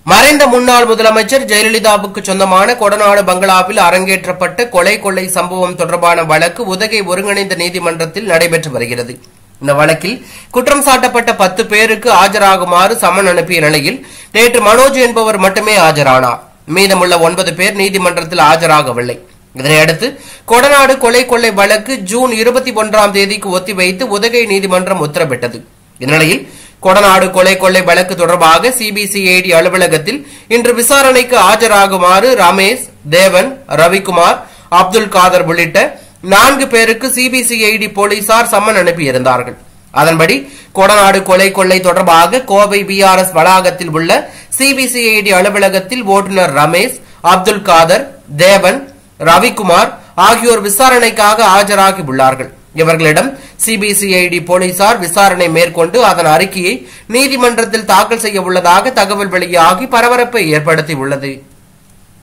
மறைந்த முன்னாள் முதலமைச்சர் ஜெயலலிதாவுக்கு சொந்தமான கொடநாடு பங்களாவில் அரங்கேற்றப்பட்ட கொலை கொள்ளை சம்பவம் தொடர்பான வழக்கு உதகை ஒருங்கிணைந்த நீதிமன்றத்தில் நடைபெற்று வருகிறது. இந்த வழக்கில் குற்றம் சாட்டப்பட்ட 10 பேருக்கு ஆஜராகுமாறு சம்மன் அனுப்பிய நிலையில் நேற்று மனோஜ் என்பவர் மட்டுமே ஆஜரானார். மீதமுள்ள 9 பேர் நீதிமன்றத்தில் ஆஜராகவில்லை. இதனையடுத்து கொடநாடு கொலை கொள்ளை வழக்கு ஜூன் 21ஆம் தேதிக்கு ஒத்திவைத்து உதகை நீதிமன்றம் உத்தரவிட்டது. இந்நிலையில் கொடநாடு கொலை கொள்ளை வழக்கு தொடர்பாக சிபிசிஐடி அலுவலகத்தில் இன்று விசாரணைக்கு ஆஜராகுமாறு ரமேஷ், தேவன், ரவிக்குமார், அப்துல் காதர் உள்ளிட்ட 4 பேருக்கு சிபிசிஐடி போலீசார் சம்மன் அனுப்பியிருந்தார்கள். அதன்படி கொடநாடு கொலை கொள்ளை தொடர்பாக கோவை பிஆர்எஸ் வளாகத்தில் உள்ள சிபிசிஐடி அலுவலகத்தில் ஓட்டுநர் ரமேஷ், அப்துல் காதர், தேவன், ரவிக்குமார் ஆகியோர் விசாரணைக்காக ஆஜராகி உள்ளார்கள். இவர்களிடம் சிபிசிஐடி போலீசார் விசாரணை மேற்கொண்டு அதன் அறிக்கையை நீதிமன்றத்தில் தாக்கல் செய்ய உள்ளதாக தகவல் வெளியாகி பரபரப்பை ஏற்படுத்தியுள்ளது.